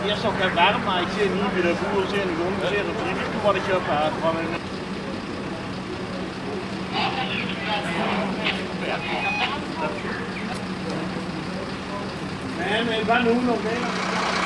eerst ook heel warm, maar ik zie nu wie de boer zijn, de grond zijn, dat is niet wat ik heb gehad. Nee, maar ik ben nu nog mee.